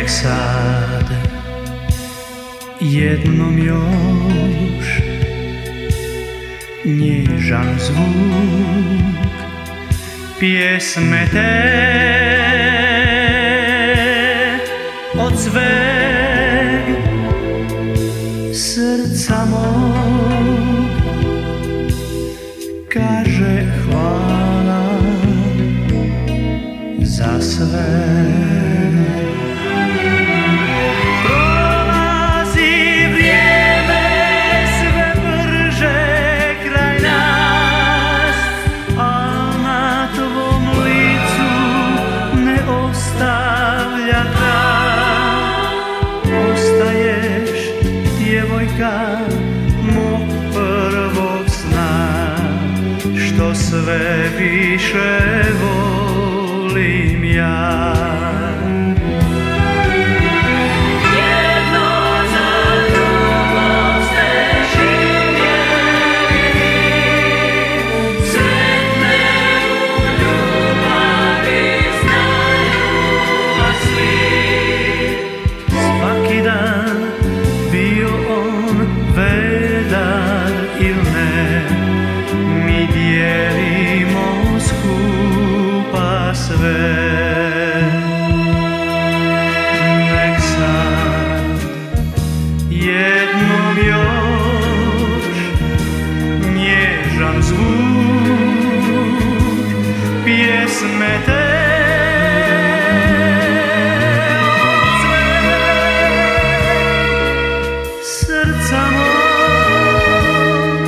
nek sad jednom još nježan zvuk pjesme te od sveg srca mog kaže hvala za sve. Prolazi vrijeme sve brže kraj nas, a na tvom licu ne ostavlja trag. Ostaješ djevojka mog prvog sna, što sve više volim ja. Nek sad jednom još nježan zvuk pjesme te od sveg srca mog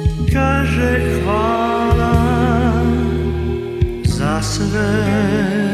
kaže hvala za sve.